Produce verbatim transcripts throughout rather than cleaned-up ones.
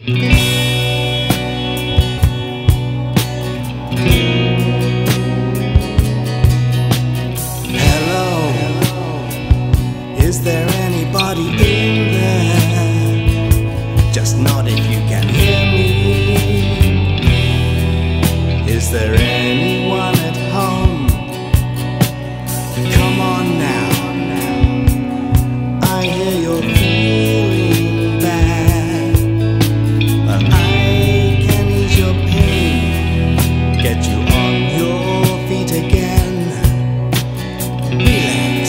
Is there anybody in there? Just nod if you can hear me. Is there anyone at home? Come on now. I hear you're feeling bad, but I can ease your pain, get you on your feet again. Relax.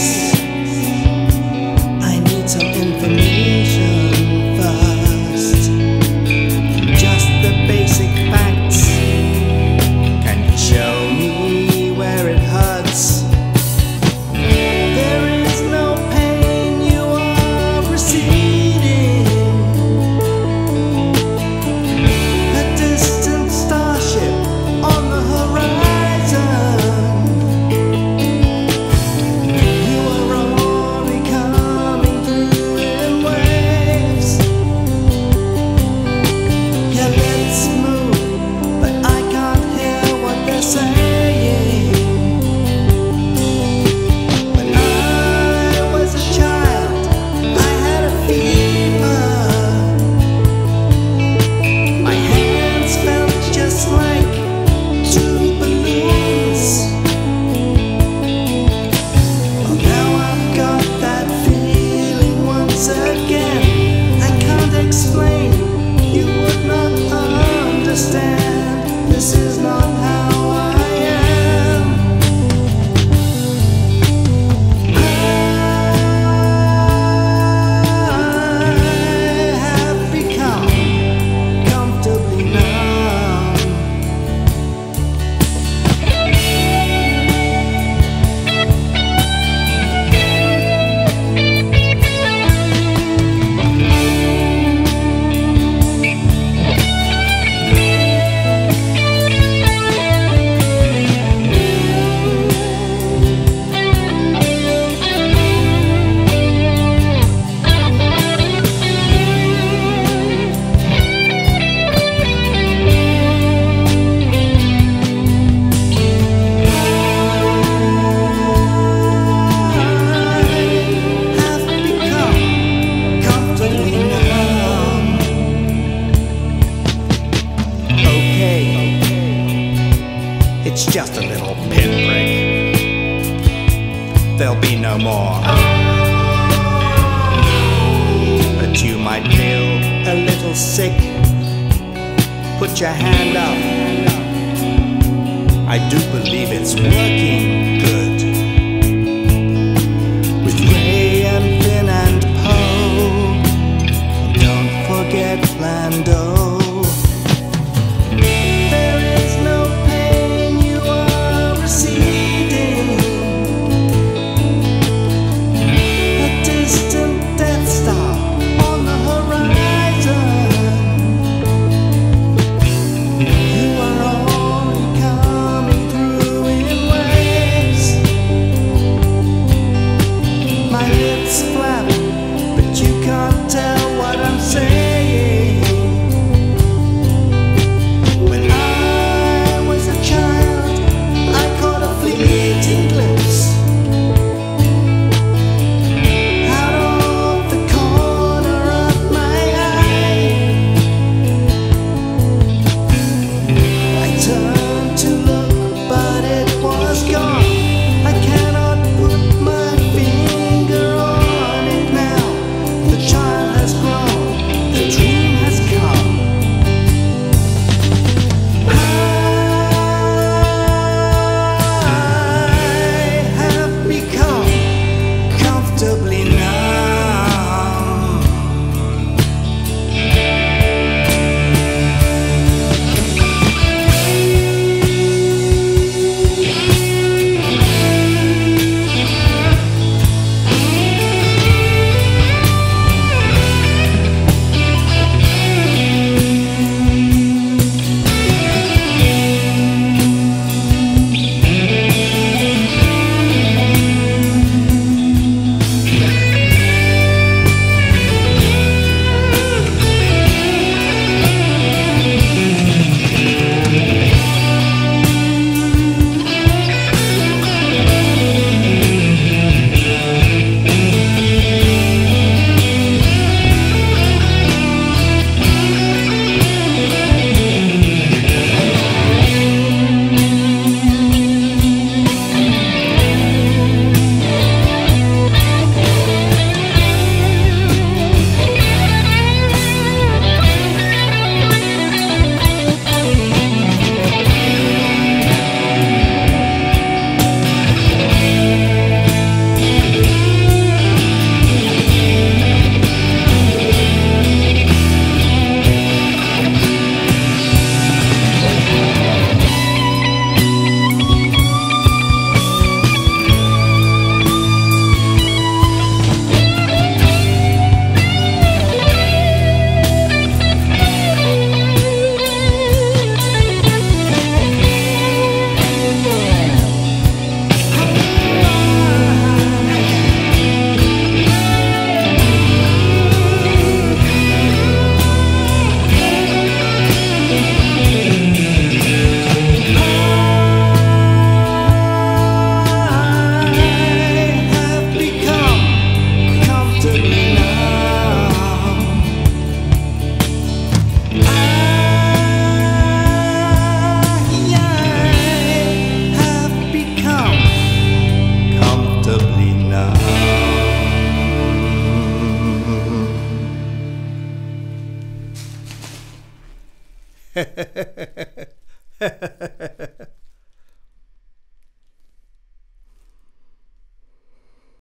Some information first, just the basic facts. Can you show me where it hurts? There is no pain, you are receding. A distant starship on the horizon. You are only coming this is not how I am. I have become comfortably numb. It's just a little pinprick. There'll be no more. But you might feel a little sick. Put your hand up. I do believe it's working good. With Ray and Finn and Poe. Don't forget Lando. Way